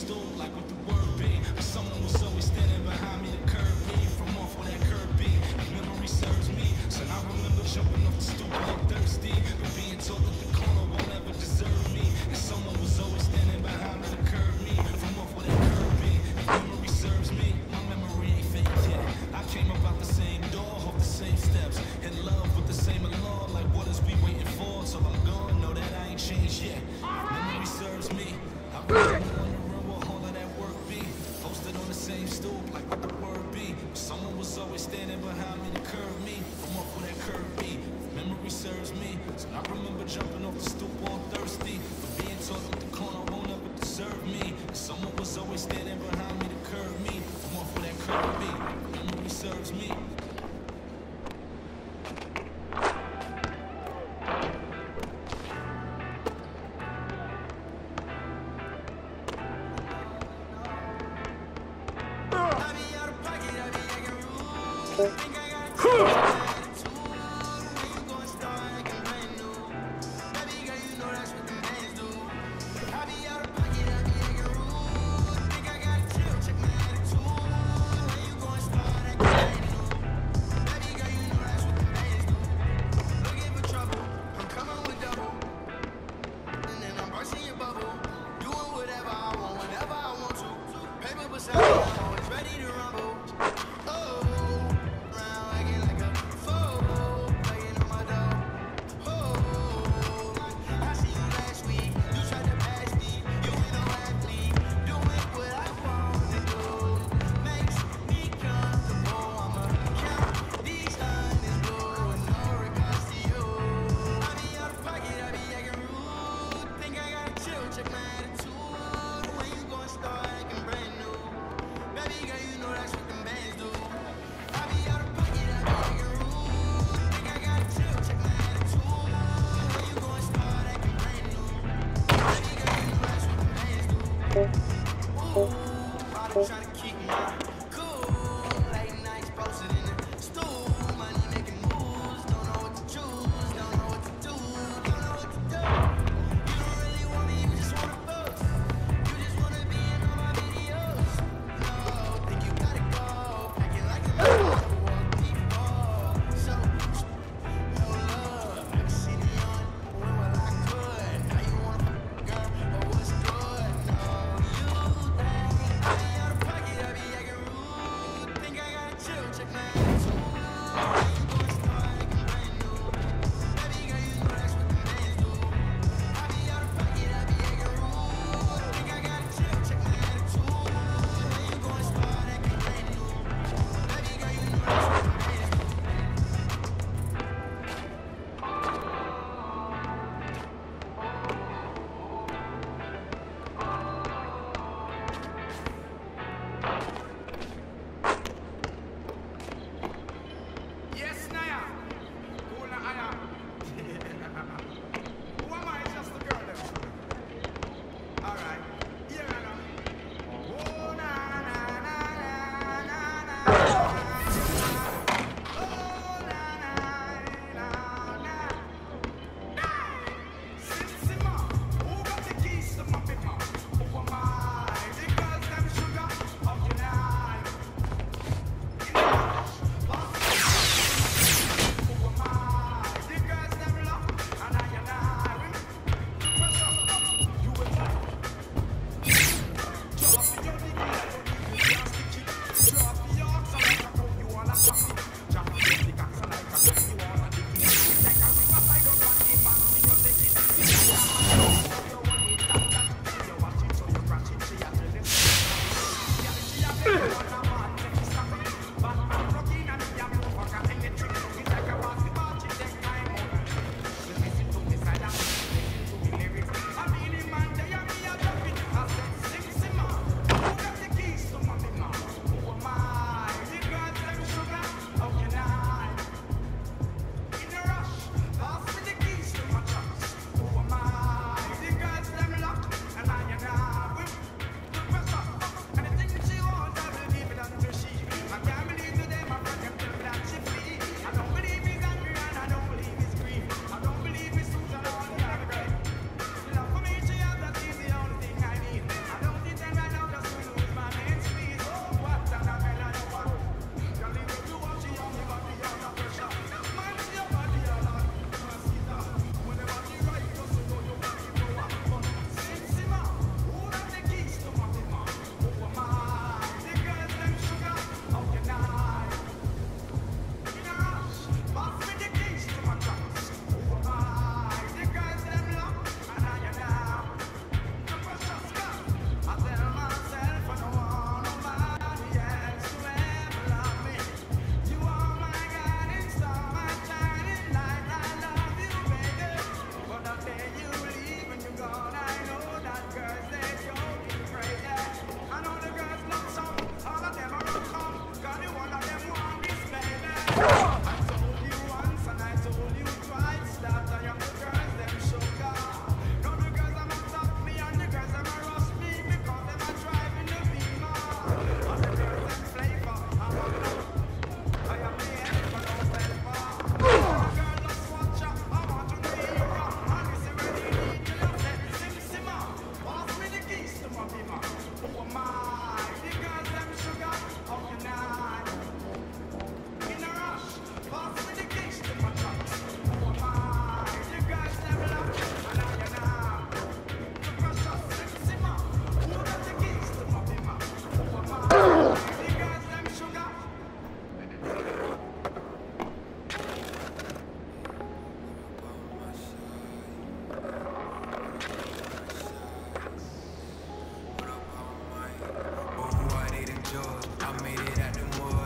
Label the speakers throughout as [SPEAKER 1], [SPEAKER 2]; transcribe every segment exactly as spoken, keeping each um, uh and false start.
[SPEAKER 1] stool, like what the word be. But someone was always standing behind me to curb me from off where that curb be. If memory serves me, so I remember jumping off the stoop all thirsty, but being told that the corner won't ever deserve me. And someone was always standing behind me to curb me from off where that curb be. If memory serves me, my memory ain't fake yet. I came up out the same door, off the same steps, in love with the same allure. Like what is we waiting for? Till I'm gone, know that I ain't changed yet. If memory serves me, I really wondering what all of that work be. Posted on the same stoop, like what the word be. Someone was always standing behind me to curb me from off where that curb be. If memory serves me, so I remember jumping off the stoop all thirsty, but being told that the corner won't ever deserve me. And someone was always standing behind me to curb me from off where that curb be. If memory serves me.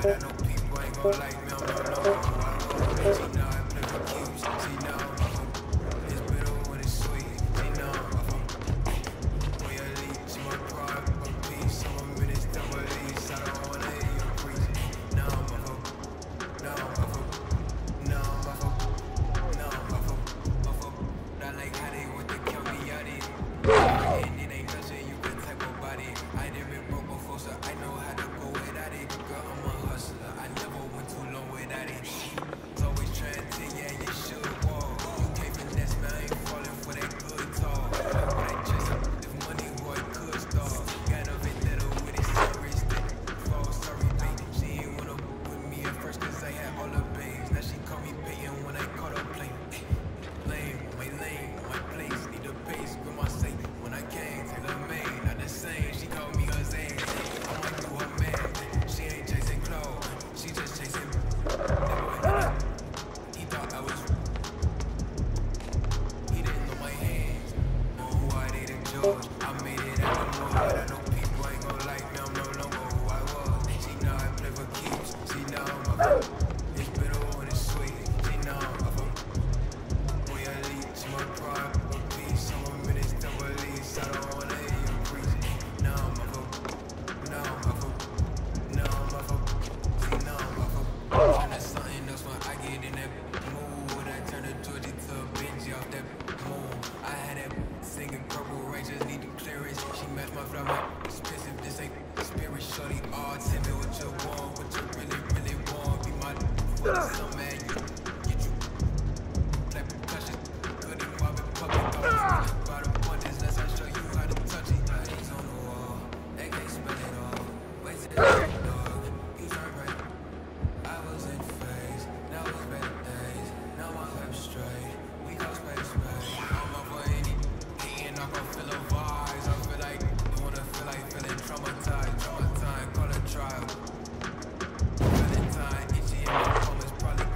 [SPEAKER 1] I know people ain't gon' like me, I'm no longer who I was. See now I play for keeps, see now I'm a hoe. It's bitter when it's sweet, see now I'm a hoe. When you leave, see my pride, my peace, some of minutes double lease. I don't wanna hear you preach. Now I'm a hoe, now I'm a hoe, now I'm a hoe, now I'm a hoe, a hoe. I like how they want to kill me out it. And it ain't nothing you can type of body. I done been broke before, so I know how to go without it. Girl, I'm a hustler, I never went too long without it. It's always trying to tell you, yeah, you should walk. You can't finesse me, I ain't falling for that good talk. But I just, if money boy could start. Got a vendetta with it, serious thing. Fall sorry, babe. She ain't wanna with me at first, cause I had all the babes. Now she call me paying when I caught her playing. Lame, my lane, my place, need a pace, with my safe. When I came, take her main, not the same. She called me her Zane. I went through her man. She ain't chasing clothes, she just chasing. That boy, nah, he thought I was. He didn't know my hands, know who I dated, George. I made it out of nowhere. I know people ain't gon' like me, I'm no longer who I was. See now I play for keeps, see now I'm a hoe. It's bitter when it's sweet, see now I'm a hoe. When you leave, see my pride, my peace, some of minutes double lease. I don't wanna hear you preach. Now I'm a hoe, now I'm a hoe, now I'm a hoe, see now I'm a hoe. And that's something else when I get in that mood. I turn the Georgie to a Benji off that moon. I had that singing Purple Rangers, need the clearance. She matched my flow, my expensive, this ain't spirit. Shorty, all tell me what you want, what you really, really want. Be my fuck, some man, you get you like percussion. Good and mob in public, always about a bunches. Let's I show you how to touch it. Eyes on the wall, they can't spell it all. Wait till it's dog, you turn right. I was in phase, now it's better days. Now my left straight, we go space, space. I'm up for any, hating, I'm gonna feel a vibes. I feel like, you wanna feel like feeling traumatized, traumatized, call it trial. Valentine, itchy in my palm is probably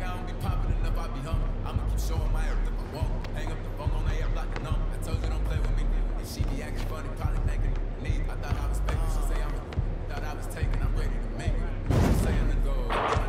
[SPEAKER 2] I don't be popping enough, I be humble. I'ma keep showing my earth if I won't. Hang up the phone on A, I block the number. I told you don't play with me. And she be acting funny, probably thinking me. I thought I was faking. She say I'm a, thought I was taking. I'm ready to make it. I'm saying the goal.